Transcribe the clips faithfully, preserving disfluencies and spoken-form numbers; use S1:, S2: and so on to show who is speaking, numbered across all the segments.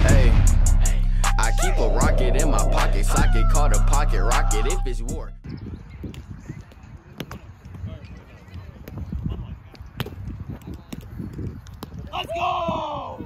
S1: Hey, I keep a rocket in my pocket socket, called a pocket rocket if it's war.
S2: Let's go!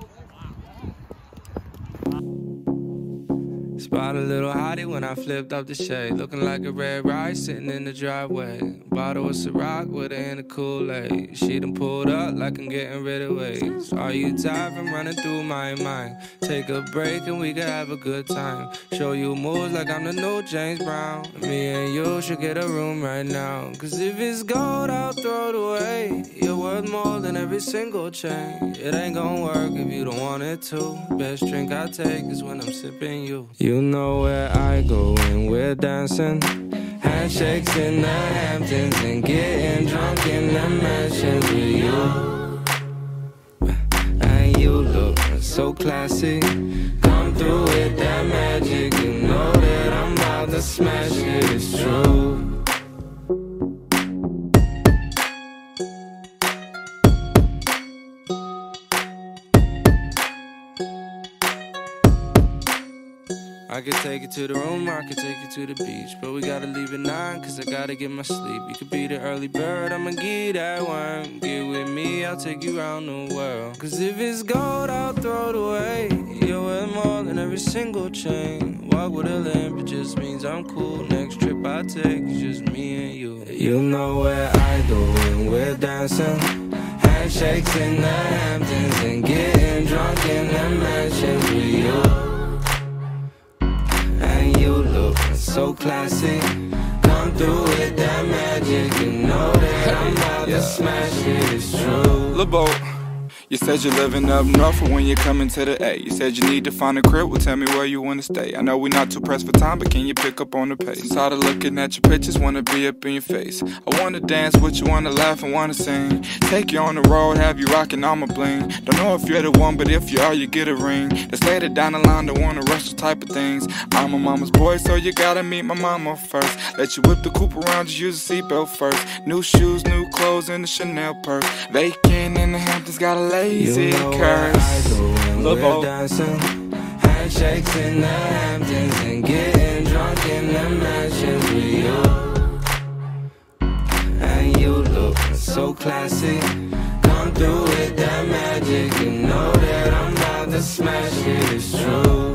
S3: Spot a little hottie when I flipped up the shade, looking like a red rice sitting in the driveway. Bottle of Ciroc with her in the Kool-Aid. She done pulled up like I'm getting rid of waves. Are you tired from running through my mind? Take a break and we can have a good time. Show you moves like I'm the new James Brown. Me and you should get a room right now. Cause if it's gold, I'll throw it away. You're worth more than every single chain. It ain't gonna work if you don't want it to. Best drink I take is when I'm sipping you. You know where I go when we're dancing. Handshakes in the Hamptons and getting drunk in the mansions with you. And you look so classy. Come through with that magic. You know that I'm about to smash it, it's true. I could take you to the room, I could take you to the beach, but we gotta leave at nine, cause I gotta get my sleep. You could be the early bird, I'ma give you that worm. Get with me, I'll take you around the world. Cause if it's gold, I'll throw it away. You're worth more than every single chain. Walk with a limp, it just means I'm cool. Next trip I take is just me and you. You know where I go when we're dancing. Handshakes in the Hamptons and getting drunk in the mansions with you. And you look so classy. Come through with that magic. You know that I'm about yeah. to smash it, it's true.
S4: Lil' Bo, you said you're living up north, but when you're coming to the A, you said you need to find a crib, well tell me where you wanna stay. I know we're not too pressed for time, but can you pick up on the pace? I'm tired of looking at your pictures, wanna be up in your face. I wanna dance with you, wanna laugh and wanna sing. Take you on the road, have you rocking all my bling. Don't know if you're the one, but if you are, you get a ring. That's later down the line, don't wanna rush those type of things. I'm a mama's boy, so you gotta meet my mama first. Let you whip the coupe around, just use a seatbelt first. New shoes, new clothes, and a Chanel purse. Vacant in the Hamptons, got a lazy
S3: you know
S4: curse.
S3: Lil' Bo, dancing, handshakes in the Hamptons and getting drunk in the mansions with you. And you look so classy. Come through with that magic. You know that I'm about to smash it, it's true.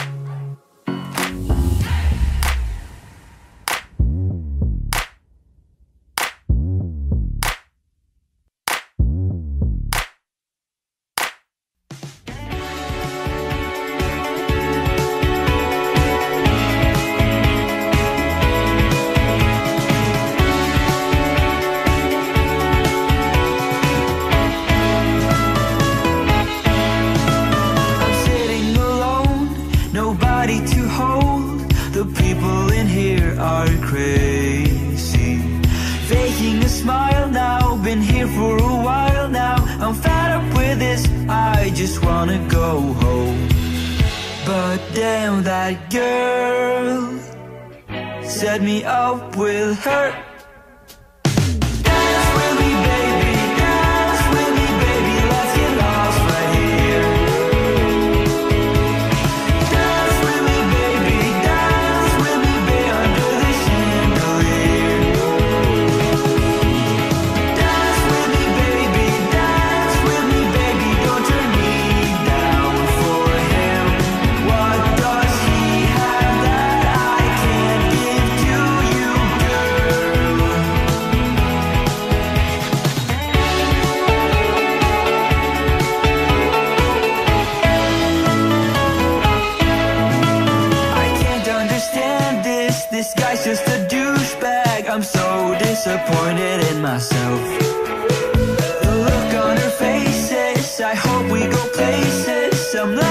S5: Just wanna go home. But damn, that girl set me up with her. Dance with me, baby, dance with me, baby, let's get lost right here. Dance with me, baby, dance with me, baby, under the chandelier. Dance with me, baby, dance with me, baby, don't turn me down for him. What does he have that I can't give to you, girl? I can't understand this, this guy's just a douchebag. I'm so disappointed in myself. The look on her faces, I hope we go places. I'm